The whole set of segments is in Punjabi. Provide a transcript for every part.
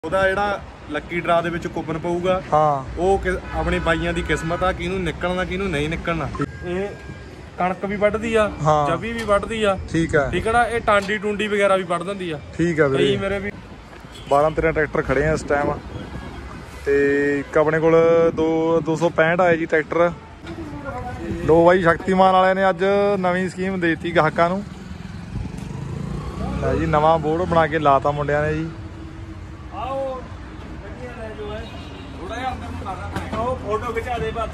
ਉਹਦਾ ਜਿਹੜਾ ਲੱਕੀ ਡਰਾ ਦੇ ਵਿੱਚ ਕੂਪਨ ਪਊਗਾ ਉਹ ਆਪਣੇ ਬਾਈਆਂ ਦੀ ਕਿਸਮਤ ਆ, ਕਿਹਨੂੰ ਨਿਕਲਣਾ ਕਿਹਨੂੰ ਨਹੀਂ ਨਿਕਲਣਾ। ਇਹ ਕਣਕ ਵੀ ਵੱਢਦੀ ਆ, ਜਵੀ ਵੀ ਵੱਢਦੀ ਆ, ਠੀਕ ਹੈ ਨਾ। ਇਹ ਟਾਂਡੀ ਟੁੰਡੀ ਵਗੈਰਾ ਵੀ ਵੱਢ ਦਿੰਦੀ ਆ, ਠੀਕ ਹੈ ਵੀਰੇ। ਮੇਰੇ ਵੀ 12-13 ਟਰੈਕਟਰ ਖੜੇ ਆ ਇਸ ਟਾਈਮ ਤੇ ਇੱਕ ਆਪਣੇ ਕੋਲ 265 ਆਏ ਜੀ ਟਰੈਕਟਰ। ਲੋ ਬਾਈ ਸ਼ਕਤੀਮਾਨ ਵਾਲਿਆਂ ਨੇ ਅੱਜ ਨਵੀਂ ਸਕੀਮ ਦੇ ਦਿੱਤੀ ਗਾਹਕਾਂ ਨੂੰ ਜੀ, ਨਵਾਂ ਬੋਰਡ ਬਣਾ ਕੇ ਲਾਤਾ ਮੁੰਡਿਆਂ ਨੇ ਜੀ। फोटो खिचा दे बस।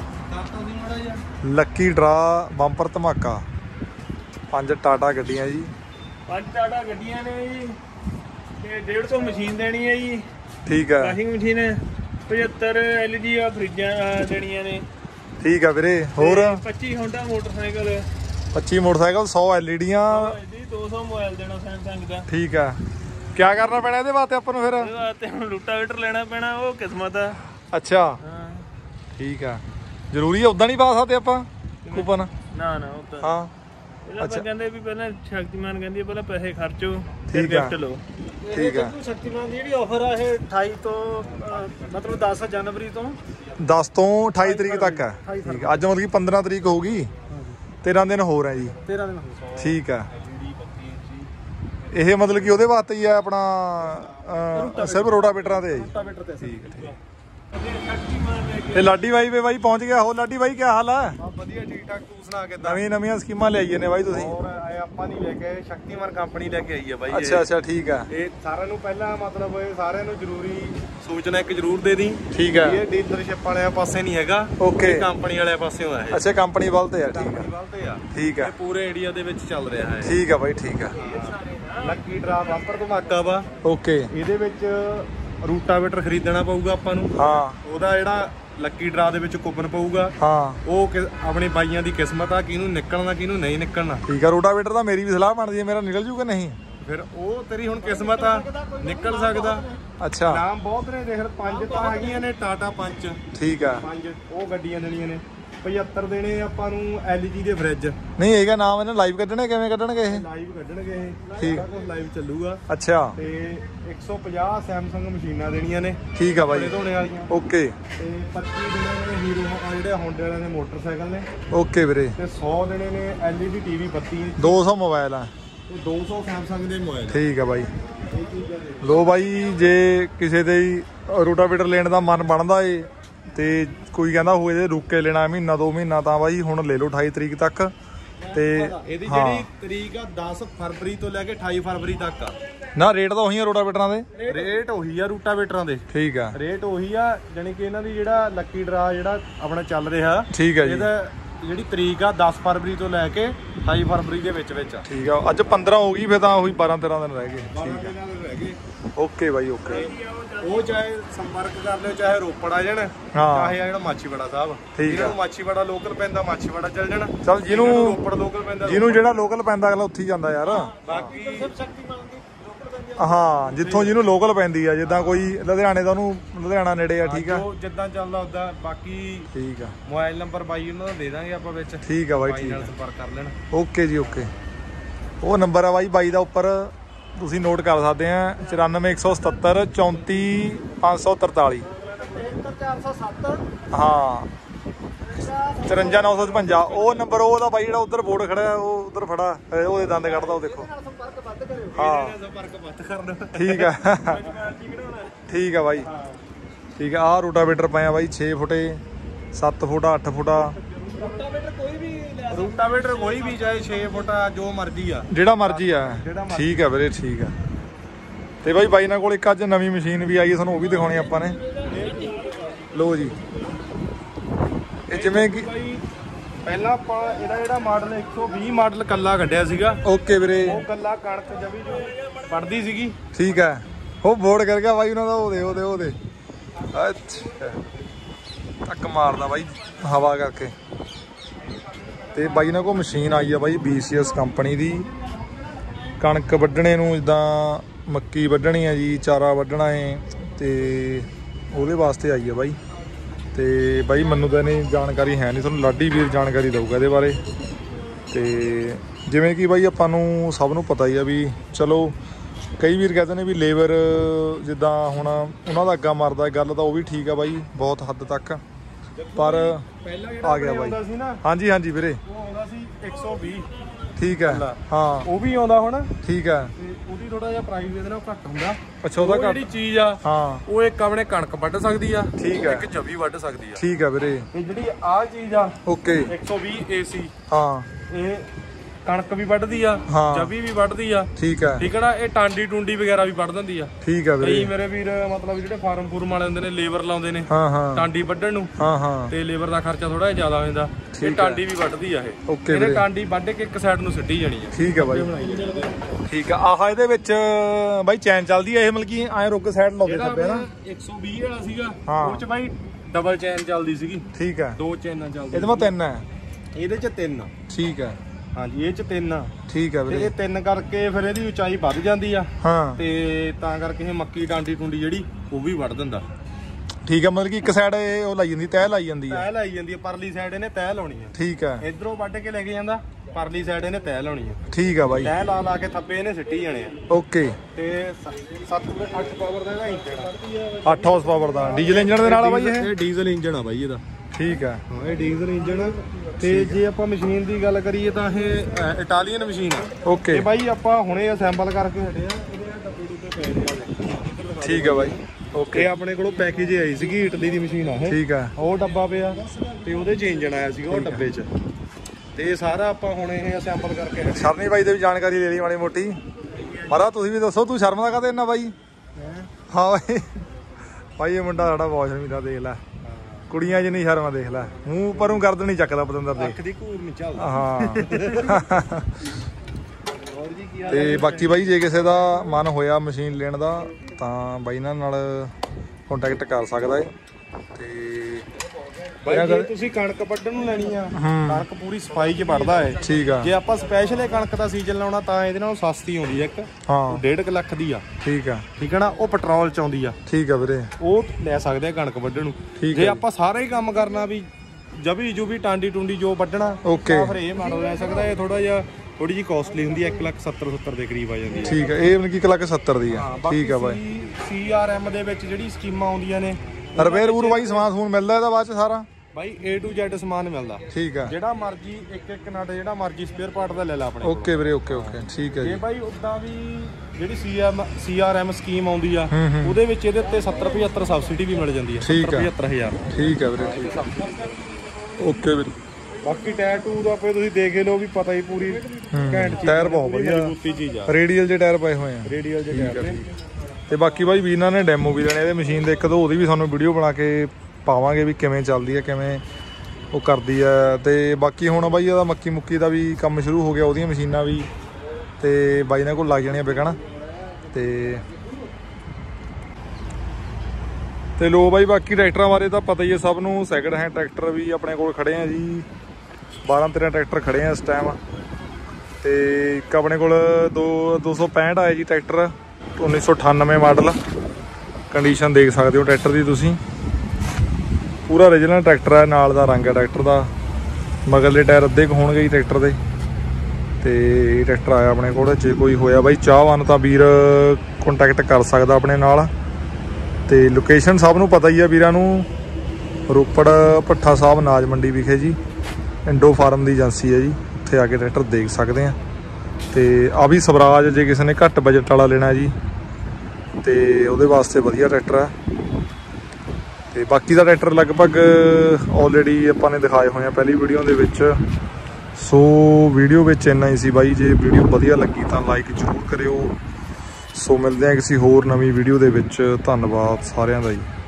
ਲੱਕੀ ਡਰਾ ਬੰਪਰ ਧਮਾਕਾ 5 ਟਾਟਾ ਗੱਡੀਆਂ ਜੀ, 5 ਟਾਟਾ ਗੱਡੀਆਂ ਨੇ ਜੀ ਤੇ 150 ਮਸ਼ੀਨ ਦੇਣੀ ਹੈ ਜੀ, ਠੀਕ ਹੈ। ਵਾਸ਼ਿੰਗ ਮਸ਼ੀਨ 75 LG ਆ ਫਰਿੱਜਾਂ ਦੇਣੀਆਂ ਨੇ, ਠੀਕ ਹੈ ਵੀਰੇ। ਹੋਰ 25 ਹੋਂਡਾ ਮੋਟਰਸਾਈਕਲ, 25 ਮੋਟਰਸਾਈਕਲ, 100 LEDਆਂ, 200 ਮੋਬਾਈਲ ਦੇਣਾ ਸੈਮਸੰਗ ਦਾ, ਠੀਕ ਹੈ। ਕਿਆ ਕਰਨਾ ਪੈਣਾ ਇਹਦੇ ਵਾਸਤੇ ਆਪਾਂ ਨੂੰ? ਫਿਰ ਇਹਦੇ ਵਾਸਤੇ ਹੁਣ ਰੂਟਾਵੇਟਰ ਲੈਣਾ ਪੈਣਾ, ਉਹ ਕਿਸਮਤ ਆ। ਅੱਛਾ ਠੀਕ ਹੈ, ਜ਼ਰੂਰੀ ਹੈ ਉਦਾਂ ਨਹੀਂ ਪਾ ਸਕਦੇ ਆਪਾਂ ਕੂਪਨ? ਨਾ ਉਹ ਤਾਂ ਹਾਂ ਅੱਛਾ ਕਹਿੰਦੇ ਵੀ ਪਹਿਲਾਂ ਸ਼ਕਤੀਮਾਨ ਕਹਿੰਦੀ ਪਹਿਲਾਂ ਪੈਸੇ ਖਰਚੋ ਫਿਰ ਗਿਫਟ ਲਓ, ਠੀਕ ਹੈ। ਸ਼ਕਤੀਮਾਨ ਦੀ ਜਿਹੜੀ ਆਫਰ ਆ ਇਹ 28 ਤੋਂ ਮਤਲਬ 10 ਜਨਵਰੀ ਤੋਂ 10 ਤੋਂ 28 ਤਰੀਕ ਤੱਕ ਹੈ, ਠੀਕ ਹੈ। ਅੱਜ ਮਤਲਬ ਕਿ 15 ਤਰੀਕ ਹੋਊਗੀ, 13 ਦਿਨ ਹੋਰ ਹੈ ਜੀ, 13 ਦਿਨ ਹੋ, ਠੀਕ ਹੈ। ਇਹ ਮਤਲਬ ਕਿ ਉਹਦੇ ਵਾਸਤੇ ਹੀ ਆ ਆਪਣਾ ਸਿਰਫ ਰੋਟਾਵੇਟਰਾਂ ਤੇ ਹੈ ਜੀ, ਠੀਕ ਹੈ ਠੀਕ। ਤੇ ਲਾਡੀ ਬਾਈ ਵੇ ਬਾਈ ਪਹੁੰਚ ਗਿਆ। ਹੋ ਲਾਡੀ ਬਾਈ, ਕੀ ਹਾਲ ਹੈ? ਵਧੀਆ ਠੀਕ ਠਾਕ, ਤੂੰ ਸੁਣਾ ਕਿੱਦਾਂ? ਨਵੀਆਂ ਸਕੀਮਾਂ ਲਿਆਈਏ ਨੇ ਬਾਈ ਤੁਸੀਂ? ਹੋਰ ਆਪਾਂ ਨਹੀਂ ਲੈ ਕੇ, ਸ਼ਕਤੀਮਾਨ ਕੰਪਨੀ ਲੈ ਕੇ ਆਈ ਹੈ ਬਾਈ। ਅੱਛਾ ਠੀਕ ਹੈ। ਇਹ ਸਾਰਿਆਂ ਨੂੰ ਪਹਿਲਾਂ ਮਤਲਬ ਸਾਰਿਆਂ ਨੂੰ ਜ਼ਰੂਰੀ ਸੂਚਨਾ ਇੱਕ ਜ਼ਰੂਰ ਦੇ ਦੀ, ਠੀਕ ਹੈ। ਇਹ ਡੀਲਰਸ਼ਿਪ ਵਾਲਿਆਂ ਪਾਸੇ ਨਹੀਂ ਹੈਗਾ, ਓਕੇ, ਕੰਪਨੀ ਵਾਲਿਆਂ ਪਾਸਿਓਂ ਆ ਇਹ। ਅੱਛਾ ਕੰਪਨੀ ਵੱਲ ਤੇ ਆ, ਠੀਕ ਹੈ, ਵੱਲ ਤੇ ਆ, ਠੀਕ ਹੈ। ਪੂਰੇ ਇੰਡੀਆ ਦੇ ਵਿੱਚ ਚੱਲ ਰਿਹਾ ਹੈ, ਠੀਕ ਹੈ ਬਾਈ, ਠੀਕ ਹੈ। ਲੱਕੀ ਡਰਾ ਬੰਪਰ ਧਮਾਕਾ ਵਾ, ਓਕੇ। ਇਹਦੇ ਵਿੱਚ ਰੂਟਾਵੇਟਰ ਖਰੀਦਣਾ ਪਊਗਾ ਆਪਾਂ ਨੂੰ, ਉਹਦਾ ਜਿਹੜਾ ਲੱਕੀ ਡਰਾ ਦੇ ਵਿੱਚ ਕੂਪਨ ਪਊਗਾ, ਉਹ ਆਪਣੇ ਬਾਈਆਂ ਦੀ ਕਿਸਮਤ ਆ, ਕਿਹਨੂੰ ਨਿਕਲਣਾ ਕਿਹਨੂੰ ਨਹੀਂ ਨਿਕਲਣਾ, ਠੀਕ ਆ। ਰੂਟਾਵੇਟਰ ਦਾ ਮੇਰੀ ਵੀ ਸਲਾਹ ਬਣਦੀ ਹੈ, ਮੇਰਾ ਨਿਕਲ ਜੂਗਾ ਨਹੀਂ? ਫਿਰ ਉਹ ਤੇਰੀ ਹੁਣ ਕਿਸਮਤ ਆ, ਨਿਕਲ ਸਕਦਾ। ਅੱਛਾ ਨਾਮ ਬਹੁਤ ਨੇ, ਦੇਖ 5 ਤਾਂ ਹੈਗੀਆਂ ਨੇ ਟਾਟਾ ਪੰਚ, ਠੀਕ ਆ। 5 ਉਹ ਗੱਡੀਆਂ ਦੇਣੀਆਂ ਨੇ, 75 ਦੇਣੇ ਆਪਾਂ ਨੂੰ LG ਦੇ ਫਰਿੱਜ। ਨਹੀਂ ਹੈਗਾ ਨਾਮ ਇਹਨਾਂ ਲਾਈਵ ਕੱਢਣੇ, ਕਿਵੇਂ ਕੱਢਣਗੇ ਇਹ? ਲਾਈਵ ਕੱਢਣਗੇ ਇਹ, ਠੀਕ ਕੁਝ ਲਾਈਵ ਚੱਲੂਗਾ। ਅੱਛਾ ਤੇ 150 ਸੈਮਸੰਗ ਮਸ਼ੀਨਾਂ ਦੇਣੀਆਂ ਨੇ, ਠੀਕ ਆ ਬਾਈ, ਧੋਣੇ ਵਾਲੀਆਂ, ਓਕੇ। ਤੇ 25 ਦੇਣੇ ਨੇ ਹੀਰੋ ਜਿਹੜੇ ਹੋਂਡੇ ਵਾਲਿਆਂ ਦੇ ਮੋਟਰਸਾਈਕਲ ਨੇ, ਓਕੇ ਵੀਰੇ। ਤੇ 100 ਦੇਣੇ ਨੇ LED TV 32, 200 ਮੋਬਾਈਲ ਆ, 200 ਸੈਮਸੰਗ ਦੇ ਮੋਬਾਈਲ, ਠੀਕ ਆ ਬਾਈ। ਲੋ ਬਾਈ, ਜੇ ਕਿਸੇ ਦੇ ਰੂਟਾਵੇਟਰ ਲੈਣ ਦਾ ਮਨ ਬਣਦਾ ਏ ਤੇ ਕੋਈ ਕਹਿੰਦਾ ਹੋਏ ਜੇ ਰੁੱਕ ਕੇ ਲੈਣਾ ਮਹੀਨਾ 2 ਮਹੀਨਾ, ਤਾਂ ਬਾਈ ਹੁਣ ਲੈ ਲਓ 28 ਤਰੀਕ ਤੱਕ। ਤੇ ਇਹਦੀ ਜਿਹੜੀ ਤਰੀਕ ਆ 10 ਫਰਵਰੀ ਤੋਂ ਲੈ ਕੇ 28 ਫਰਵਰੀ ਤੱਕ ਆ ਨਾ। ਰੇਟ ਤਾਂ ਉਹੀ ਆ ਰੂਟਾਵੇਟਰਾਂ ਦੇ, ਰੇਟ ਉਹੀ ਆ ਰੂਟਾਵੇਟਰਾਂ ਦੇ, ਠੀਕ ਆ। ਰੇਟ ਉਹੀ ਆ, ਜਾਨੀ ਕਿ ਇਹਨਾਂ ਦੀ ਜਿਹੜਾ ਲੱਕੀ ਡਰਾ ਜਿਹੜਾ ਆਪਣਾ ਚੱਲ ਰਿਹਾ, ਠੀਕ ਆ ਜੀ। ਇਹਦਾ ਜਿਹੜੀ ਤਰੀਕ ਆ 10 ਫਰਵਰੀ ਤੋਂ ਲੈ ਕੇ 28 ਫਰਵਰੀ ਦੇ ਵਿੱਚ ਆ, ਠੀਕ ਆ। ਅੱਜ 15 ਹੋ ਗਈ, ਫਿਰ ਤਾਂ ਉਹੀ 12-13 ਦਿਨ ਰਹਿ ਗਏ, ਠੀਕ ਆ। Okay bye, okay. ਉਹ ਚਾਹੇ ਸੰਪਰਕ ਕਰ ਲਿਓ, ਚਾਹੇ ਰੋਪੜ ਆ ਜਾਣ, ਚਾਹੇ ਆ ਜਿਹੜਾ ਮਾਛੀਵਾੜਾ ਸਾਹਿਬ, ਠੀਕ ਆ। ਮਾਛੀਵਾੜਾ ਲੋਕਲ ਪੈਂਦਾ, ਮਾਛੀਵਾੜਾ ਚੱਲ ਜਾਣਾ। ਚਲ ਜਿਹਨੂੰ ਰੋਪੜ ਲੋਕਲ ਪੈਂਦਾ, ਜਿਹਨੂੰ ਜਿਹੜਾ ਲੋਕਲ ਪੈਂਦਾ ਅਗਲਾ ਉੱਥੇ ਹੀ ਜਾਂਦਾ ਯਾਰ। ਬਾਕੀ ਹਾਂ, ਜਿੱਥੋਂ ਜਿਹਨੂੰ ਲੋਕਲ ਪੈਂਦੀ ਆ, ਜਿੱਦਾਂ ਕੋਈ ਲੁਧਿਆਣੇ ਦਾ ਉਹਨੂੰ ਲੁਧਿਆਣਾ ਨੇੜੇ ਆ, ਠੀਕ ਆ। ਜਿੱਦਾਂ ਚੱਲਦਾ ਉਦਾਂ, ਬਾਕੀ ਠੀਕ ਆ। ਮੋਬਾਈਲ ਨੰਬਰ ਬਾਈ ਉਹਨਾਂ ਦਾ ਦੇ ਦਾਂਗੇ ਆਪਾਂ ਵਿੱਚ, ਠੀਕ ਆ ਬਾਈ, ਠੀਕ ਆ। ਸੰਪਰਕ ਕਰ ਲੈਣਾ, ਓਕੇ ਜੀ, ਓਕੇ। ਉਹ ਨੰਬਰ ਆ ਬਾਈ ਦਾ ਉੱਪਰ, ਤੁਸੀਂ ਨੋਟ ਕਰ ਸਕਦੇ ਆ, 94 177 34 543, ਹਾਂ 54 955। ਉਹ ਨੰਬਰ ਉਹਦਾ ਬਾਈ ਜਿਹੜਾ ਉਧਰ ਬੋਰਡ ਖੜਾ, ਉਹ ਉਧਰ ਫੜਾ, ਉਹਦੇ ਦੰਦ ਕੱਢਦਾ, ਉਹ ਦੇਖੋ। ਹਾਂ ਠੀਕ ਆ, ਠੀਕ ਆ ਬਾਈ, ਠੀਕ ਆ। ਆਹ ਰੂਟਾਵੇਟਰ ਪਏ ਆ ਬਾਈ 6 ਫੁੱਟੇ, 7 ਫੁੱਟ, 8 ਫੁੱਟ। ਰੂਟਾਵੇਟਰ ਕੋਈ ਵੀ ਚਾਹੇ 6 ਫੁੱਟ ਜੋ ਮਰਜ਼ੀ ਆ, ਜਿਹੜਾ ਮਰਜ਼ੀ ਆ, ਠੀਕ ਆ ਵੀਰੇ, ਠੀਕ ਆ। ਤੇ ਬਾਈ ਨਾਲ ਕੋਲ ਇੱਕ ਅੱਜ ਨਵੀਂ ਮਸ਼ੀਨ ਵੀ ਆਈ ਹੈ, ਤੁਹਾਨੂੰ ਉਹ ਵੀ ਦਿਖਾਉਣੀ ਆਪਾਂ ਨੇ। ਲੋ ਜੀ, ਇਹ ਜਿਵੇਂ ਕਿ ਪਹਿਲਾਂ ਆਪਾਂ ਇਹਦਾ ਜਿਹੜਾ ਮਾਡਲ 120 ਮਾਡਲ ਕੱਲਾ ਕੱਢਿਆ ਸੀਗਾ, ਓਕੇ ਵੀਰੇ। ਉਹ ਕੱਲਾ ਕਣਕ ਜਵੀ ਜੋ ਪੜਦੀ ਸੀਗੀ, ਠੀਕ ਹੈ। ਉਹ ਬੋਰਡ ਕਰ ਗਿਆ ਬਾਈ ਉਹਨਾਂ ਦਾ, ਉਹਦੇ ਅੱਛਾ ਟੱਕ ਮਾਰਦਾ ਬਾਈ ਹਵਾ ਕਰਕੇ। ਤੇ ਬਾਈ ਨਾਲ ਕੋ ਮਸ਼ੀਨ ਆਈ ਆ ਬਾਈ BCS ਕੰਪਨੀ ਦੀ, ਕਣਕ ਵੱਢਣੇ ਨੂੰ, ਜਿੱਦਾਂ ਮੱਕੀ ਵੱਢਣੀ ਆ ਜੀ, ਚਾਰਾ ਵੱਢਣਾ ਹੈ, ਤੇ ਉਹਦੇ ਵਾਸਤੇ ਆਈ ਆ ਬਾਈ। ਤੇ ਬਾਈ ਮੈਨੂੰ ਤਾਂ ਨਹੀਂ ਜਾਣਕਾਰੀ ਹੈ ਨਹੀਂ, ਤੁਹਾਨੂੰ ਲਾਡੀ ਵੀਰ ਜਾਣਕਾਰੀ ਦਊਗਾ ਇਹਦੇ ਬਾਰੇ। ਤੇ ਜਿਵੇਂ ਕਿ ਬਾਈ ਆਪਾਂ ਨੂੰ ਸਭ ਨੂੰ ਪਤਾ ਹੀ ਆ ਵੀ ਚਲੋ ਕਈ ਵੀਰ ਕਹਿੰਦੇ ਨੇ ਵੀ ਲੇਬਰ ਜਿੱਦਾਂ ਹੁਣ ਉਹਨਾਂ ਦਾ ਅੱਗਾ ਮਰਦਾ ਗੱਲ ਤਾਂ ਉਹ ਵੀ ਠੀਕ ਆ ਬਾਈ ਬਹੁਤ ਹੱਦ ਤੱਕ, ਪਰ ਆ ਗਿਆ ਬਾਈ। ਹਾਂਜੀ ਹਾਂਜੀ ਵੀਰੇ, ਉਹ ਆਉਂਦਾ ਸੀ 120। ਠੀਕ ਹੈ ਹਾਂ, ਉਹ ਵੀ ਆਉਂਦਾ ਹੁਣ। ਠੀਕ ਹੈ, ਤੇ ਉਹਦੀ ਥੋੜਾ ਜਿਹਾ ਪ੍ਰਾਈਸ ਇਹਦੇ ਨਾਲ ਘੱਟ ਹੁੰਦਾ। ਅੱਛਾ ਉਹਦਾ ਘੱਟ। ਜਿਹੜੀ ਚੀਜ਼ ਆ ਹਾਂ ਉਹ ਇੱਕ ਆਪਣੇ ਕਣਕ ਵੱਢ ਸਕਦੀ ਆ, ਠੀਕ ਹੈ, ਇੱਕ ਜਵੀ ਵੱਢ ਸਕਦੀ ਆ। ਠੀਕ ਹੈ ਵੀਰੇ। ਤੇ ਜਿਹੜੀ ਆਹ ਚੀਜ਼ ਆ ਓਕੇ 120 AC, ਹਾਂ ਇਹ ਕਣਕ ਵੀ ਵੱਢਦੀ ਆ, ਹਾਂ। ਜਵੀ ਵੀ ਵੱਢਦੀ ਆ। ਠੀਕ ਹੈ, ਠੀਕ ਹੈ ਨਾ। ਇਹ ਟਾਂਡੀ ਟੁੰਡੀ ਵਗੈਰਾ ਵੀ ਵੱਢ ਦਿੰਦੀ ਆ। ਠੀਕ ਹੈ ਵੀਰੇ। ਕਈ ਮੇਰੇ ਵੀਰ ਮਤਲਬ ਜਿਹੜੇ ਫਾਰਮ ਫੂਰਮ ਵਾਲੇ ਹੁੰਦੇ ਨੇ ਲੇਬਰ ਲਾਉਂਦੇ ਨੇ ਹਾਂ ਹਾਂ ਟਾਂਡੀ ਵੱਢਣ ਨੂੰ, ਹਾਂ ਹਾਂ, ਤੇ ਲੇਬਰ ਦਾ ਖਰਚਾ ਥੋੜਾ ਜਿਹਾ ਜ਼ਿਆਦਾ ਹੋ ਜਾਂਦਾ। ਇਹ ਟਾਂਡੀ ਵੀ ਵੱਢਦੀ ਆ ਇਹ। ਓਕੇ ਇਹਨੇ ਵੀਰੇ, ਟਾਂਡੀ ਵੱਢ ਕੇ ਇੱਕ ਸਾਈਡ ਨੂੰ ਸਿੱਟੀ ਜਾਣੀ ਆ। ਠੀਕ ਹੈ ਬਾਈ, ਠੀਕ ਆ। ਆਹ ਇਹਦੇ ਵਿੱਚ ਬਾਈ ਚੈਨ ਚੱਲਦੀ ਹੈ ਇਹ, ਮਤਲਬ ਕਿ ਐ ਰੁੱਕ ਸਾਈਡ ਲਾਉਂਦੇ ਥੱਬੇ ਨਾ। 120 ਵਾਲਾ ਸੀਗਾ ਹਾਂ। ਉਹ ਚ ਬਾਈ ਡਬਲ ਚੈਨ ਚੱਲਦੀ ਸੀਗੀ। ਠੀਕ ਹੈ, 2 ਚੈਨਾਂ ਚੱਲਦੀਆਂ। ਇਹਦੇ ਮਾ 3 ਹੈ। ਇਹਦੇ ਚ 3। ਠੀਕ ਹੈ, ਹਾਂਜੀ ਇਹ ਚ 3 ਆ। ਠੀਕ ਹੈ ਤੇ ਵੀਰੇ। ਇਹ 3 ਕਰਕੇ ਫਿਰ ਇਹਦੀ ਉਚਾਈ ਵੱਧ ਜਾਂਦੀ ਆ, ਹਾਂ ਤੇ ਤਾਂ ਕਰਕੇ ਇਹ ਮੱਕੀ ਟਾਂਡੀ ਟੁੰਡੀ ਜਿਹੜੀ ਉਹ ਵੀ ਵੱਢ ਦਿੰਦਾ। ਠੀਕ ਹੈ, ਮਤਲਬ ਕਿ ਇੱਕ ਸਾਈਡ ਇਹ ਉਹ ਲਾਈ ਜਾਂਦੀ, ਤਹਿ ਲਾਈ ਜਾਂਦੀ ਹੈ। ਤਹਿ ਲਾਈ ਜਾਂਦੀ ਹੈ, ਪਰਲੀ ਸਾਈਡ ਇਹਨੇ ਤਹਿ ਲਾਉਣੀ ਹੈ। ਠੀਕ ਹੈ, ਇਧਰੋਂ ਵੱਢ ਕੇ ਲੈ ਕੇ ਜਾਂਦਾ, ਪਰਲੀ ਸਾਈਡ ਇਹਨੇ ਤਹਿ ਲਾਉਣੀ ਹੈ। ਠੀਕ ਆ ਬਾਈ। ਤਹਿ ਲਾ ਕੇ ਥੱਬੇ ਇਹਨੇ ਸਿੱਟੀ ਜਾਣੇ ਆ। ਓਕੇ, ਤੇ 7-8 ਪਾਵਰ ਦਾ ਇਹਦਾ ਇੰਜਣ 8 ਹਾਰਸ ਪਾਵਰ ਦਾ ਡੀਜ਼ਲ ਇੰਜਨ ਦੇ ਨਾਲ ਆ ਬਾਈ ਇਹ। ਇਹ ਡੀਜ਼ਲ ਇੰਜਣ ਆ ਬਾਈ ਇਹਦਾ। ਠੀਕ ਹੈ, ਹਾਂ ਇਹ ਡੀਜ਼ਲ ਇੰਜਣ। ਤੇ ਜੇ ਆਪਾਂ ਮਸ਼ੀਨ ਦੀ ਗੱਲ ਕਰੀਏ ਤਾਂ ਇਹ ਇਟਾਲੀਅਨ ਮਸ਼ੀਨ ਆ। ਓਕੇ ਇਹ ਬਾਈ ਆਪਾਂ ਹੁਣੇ ਅਸੈਂਬਲ ਕਰਕੇ ਹਟੇ ਆ। ਇਹਦੇ ਡੱਬੇ ਡੁੱਬੇ ਪਏ ਨੇ। ਠੀਕ ਹੈ ਬਾਈ। ਓਕੇ, ਇਹ ਆਪਣੇ ਕੋਲੋਂ ਪੈਕੇਜ ਆਈ ਸੀਗੀ ਇਟਲੀ ਦੀ ਮਸ਼ੀਨ ਆ ਇਹ। ਠੀਕ ਹੈ, ਉਹ ਡੱਬਾ ਪਿਆ ਤੇ ਉਹਦੇ ਚ ਇੰਜਣ ਆਇਆ ਸੀਗਾ ਉਹ ਡੱਬੇ 'ਚ। ਤੇ ਇਹ ਸਾਰਾ ਆਪਾਂ ਹੁਣ ਇਹ ਅਸੈਂਬਲ ਕਰਕੇ ਹਟੇ। ਸ਼ਰਮੀ ਬਾਈ ਦੇ ਵੀ ਜਾਣਕਾਰੀ ਲੈ ਲਈ ਮਾੜੀ ਮੋਟੀ। ਮਹਾਰਾਜ ਤੁਸੀਂ ਵੀ ਦੱਸੋ, ਤੂੰ ਸ਼ਰਮ ਦਾ ਕਾਹਦੇ ਇੰਨਾ ਬਾਈ? ਹਾਂ ਬਾਈ, ਬਾਈ ਇਹ ਮੁੰਡਾ ਸਾਡਾ ਬਹੁਤ ਸ਼ਰਮੀਲਾ, ਦੇਖ ਲੈ ਕੁੜੀਆਂ ਜਿੰਨੀ ਸ਼ਰਮ ਆ, ਦੇਖ ਲੈ ਮੂੰਹ ਪਰੋਂ ਗਰਦਨ ਨਹੀਂ ਚੱਕਦਾ ਪਤੰਦਰ ਦੇ। ਅੱਖ ਦੀ ਘੂਰ ਨਹੀਂ ਚੱਲਦਾ। ਹਾਂ ਤੇ ਬਾਕੀ ਬਾਈ ਜੇ ਕਿਸੇ ਦਾ ਮਨ ਹੋਇਆ ਮਸ਼ੀਨ ਲੈਣ ਦਾ ਤਾਂ ਬਾਈ ਇਹਨਾਂ ਨਾਲ ਕੰਟੈਕਟ ਕਰ ਸਕਦਾ ਹੈ। ਤੇ ਬਾਈ ਜੇ ਤੁਸੀਂ ਕਣਕ ਵੱਢਣ ਨੂੰ ਲੈਣੀ ਆ, ਕਣਕ ਪੂਰੀ ਸਫਾਈ 'ਚ ਵੱਢਦਾ ਹੈ। ਠੀਕ ਆ। ਜੇ ਆਪਾਂ ਸਪੈਸ਼ਲ ਕਣਕ ਦਾ ਸੀਜ਼ਨ ਲਾਉਣਾ ਤਾਂ ਇਹਦੇ ਨਾਲੋਂ ਸਸਤੀ ਆਉਂਦੀ ਹੈ। ਇੱਕ ਹਾਂ 1.5 ਲੱਖ ਦੀ ਆ। ਠੀਕ ਆ, ਠੀਕ ਹੈ ਨਾ। ਉਹ ਪੈਟਰੋਲ 'ਚ ਆਉਂਦੀ ਆ। ਠੀਕ ਆ ਵੀਰੇ, ਉਹ ਲੈ ਸਕਦੇ ਆ ਕਣਕ ਵੱਢਣ ਨੂੰ। ਜੇ ਆਪਾਂ ਸਾਰਾ ਹੀ ਕੰਮ ਕਰਨਾ ਵੀ ਜਬੀ ਜੁਬੀ ਟਾਂਡੀ ਟੁੰਡੀ ਜੋ ਵੱਢਣਾ, ਤਾਂ ਫਿਰ ਇਹ ਮਾਡਲ ਲੈ ਸਕਦਾ। ਇਹ ਥੋੜਾ ਜਿਹਾ ਥੋੜੀ ਜਿਹੀ ਕਾਸਟਲੀ ਹੁੰਦੀ ਹੈ, 1,70,70 ਦੇ ਕਰੀਬ ਆ ਜਾਂਦੀ ਹੈ। ਠੀਕ ਹੈ, ਇਹ ਮਤਲਬ ਕਿ 1,70,000 ਦੀ ਆ। ਠੀਕ ਆ ਬਾਈ। CRM ਦੇ ਵਿੱਚ ਜਿਹੜੀ ਸਕੀਮਾਂ ਆਉਂਦੀਆਂ ਨੇ, ਰਿਪੇਅਰ ਬਾਈ ਸਮਾਨ ਸਮੂਨ ਮਿਲਦਾ ਇਹਦਾ ਬਾਅਦ ਚ ਸਾਰਾ ਬਾਈ A to Z ਸਮਾਨ ਮਿਲਦਾ। ਠੀਕ ਆ, ਜਿਹੜਾ ਮਰਜੀ ਇੱਕ ਨਟ ਜਿਹੜਾ ਮਰਜੀ ਸਪੇਅਰ ਪਾਰਟ ਦਾ ਲੈ ਲੈ ਆਪਣੇ। ਓਕੇ ਵੀਰੇ, ਓਕੇ ਓਕੇ, ਠੀਕ ਹੈ ਜੀ। ਜੇ ਬਾਈ ਉਦਾਂ ਵੀ ਜਿਹੜੀ CRM ਸਕੀਮ ਆਉਂਦੀ ਆ, ਉਹਦੇ ਵਿੱਚ ਇਹਦੇ ਉੱਤੇ 70-75 ਸਬਸਿਡੀ ਵੀ ਮਿਲ ਜਾਂਦੀ ਹੈ। 70-75,000। ਠੀਕ ਹੈ ਵੀਰੇ, ਠੀਕ ਆ, ਓਕੇ ਵੀਰੇ। ਬਾਕੀ ਟਾਇਰ ਟੂ ਦਾ ਆਪੇ ਤੁਸੀਂ ਦੇਖ ਲਓ ਵੀ ਪਤਾ ਹੀ ਪੂਰੀ ਘੈਂਟ ਚੀਜ਼। ਟਾਇਰ ਬਹੁਤ ਵਧੀਆ ਮਜ਼ਬੂਤੀ ਚੀਜ਼ ਆ। ਰੇਡੀਅਲ ਦੇ ਟਾਇਰ ਪਏ ਹੋਏ ਆ। ਰੇਡੀਅਲ ਦੇ ਟਾਇਰ ਨੇ। ਤੇ ਬਾਕੀ ਬਾਈ ਵੀਰ ਇਹਨਾਂ ਨੇ ਡੈਮੋ ਵੀ ਦੇਣੇ ਇਹਦੇ ਮਸ਼ੀਨ ਦੇ, ਇੱਕ ਦੋ ਉਹਦੀ ਵੀ ਤੁਹਾਨੂੰ ਵੀਡੀਓ ਬਣਾ ਕੇ ਪਾਵਾਂਗੇ ਵੀ ਕਿਵੇਂ ਚੱਲਦੀ ਹੈ, ਕਿਵੇਂ ਉਹ ਕਰਦੀ ਹੈ। ਤੇ ਬਾਕੀ ਹੁਣ ਬਾਈ ਇਹਦਾ ਮੱਕੀ ਮੁੱਕੀ ਦਾ ਵੀ ਕੰਮ ਸ਼ੁਰੂ ਹੋ ਗਿਆ, ਉਹਦੀਆਂ ਮਸ਼ੀਨਾਂ ਵੀ ਤੇ ਬਾਈ ਇਹਨਾਂ ਕੋਲ ਲੱਗ ਜਾਣੀਆਂ ਵਿਕਣ। ਤੇ ਲੋ ਬਾਈ ਬਾਕੀ ਟਰੈਕਟਰਾਂ ਬਾਰੇ ਤਾਂ ਪਤਾ ਹੀ ਹੈ ਸਭ ਨੂੰ। ਸੈਕਿੰਡ ਹੈਂਡ ਟਰੈਕਟਰ ਵੀ ਆਪਣੇ ਕੋਲ ਖੜੇ ਆ ਜੀ, 12-13 ਟਰੈਕਟਰ ਖੜੇ ਆ ਇਸ ਟਾਈਮ। ਤੇ ਇੱਕ ਆਪਣੇ ਕੋਲ 265 ਆਇਆ ਜੀ ਟਰੈਕਟਰ, 1998 ਮਾਡਲ। ਕੰਡੀਸ਼ਨ ਦੇਖ ਸਕਦੇ ਹੋ ਟਰੈਕਟਰ ਦੀ ਤੁਸੀਂ, ਪੂਰਾ ਓਰੀਜਨਲ ਟਰੈਕਟਰ ਹੈ। ਨਾਲ ਦਾ ਰੰਗ ਹੈ ਟਰੈਕਟਰ ਦਾ, ਮਗਰਲੇ ਟਾਇਰ ਅੱਧੇ ਕੁ ਹੋਣਗੇ ਜੀ ਟਰੈਕਟਰ ਦੇ। ਤੇ ਇਹ ਟਰੈਕਟਰ ਆਇਆ ਆਪਣੇ ਕੋਲ। ਜੇ ਕੋਈ ਹੋਇਆ ਬਾਈ ਚਾਹਵਾਨ ਤਾਂ ਵੀਰ ਕੰਟੈਕਟ ਕਰ ਸਕਦਾ ਆਪਣੇ ਨਾਲ। ਤੇ ਲੋਕੇਸ਼ਨ ਸਭ ਨੂੰ ਪਤਾ ਹੀ ਆ ਵੀਰਾਂ ਨੂੰ, ਰੋਪੜ ਭੱਠਾ ਸਾਹਿਬ ਨਾਜ ਮੰਡੀ ਵਿਖੇ ਜੀ, ਇੰਡੋ ਫਾਰਮ ਦੀ ਏਜੰਸੀ ਹੈ ਜੀ। ਉੱਥੇ ਆ ਕੇ ਟਰੈਕਟਰ ਦੇਖ ਸਕਦੇ ਆ। ਤੇ ਆ ਵੀ ਸਵਰਾਜ, ਜੇ ਕਿਸੇ ਨੇ ਘੱਟ ਬਜਟ ਵਾਲਾ ਲੈਣਾ ਜੀ ਤੇ ਉਹਦੇ ਵਾਸਤੇ ਵਧੀਆ ਟਰੈਕਟਰ ਹੈ। ਤੇ ਬਾਕੀ ਦਾ ਟਰੈਕਟਰ ਲਗਭਗ ਆਲਰੇਡੀ ਆਪਾਂ ਨੇ ਦਿਖਾਏ ਹੋਏ ਆ ਪਹਿਲੀ ਵੀਡੀਓ ਦੇ ਵਿੱਚ। ਸੋ ਵੀਡੀਓ ਵਿੱਚ ਇੰਨਾ ਹੀ ਸੀ ਬਾਈ। ਜੇ ਵੀਡੀਓ ਵਧੀਆ ਲੱਗੀ ਤਾਂ ਲਾਈਕ ਜ਼ਰੂਰ ਕਰਿਓ। ਸੋ ਮਿਲਦੇ ਹਾਂ ਕਿਸੇ ਹੋਰ ਨਵੀਂ ਵੀਡੀਓ ਦੇ ਵਿੱਚ। ਧੰਨਵਾਦ ਸਾਰਿਆਂ ਦਾ ਜੀ।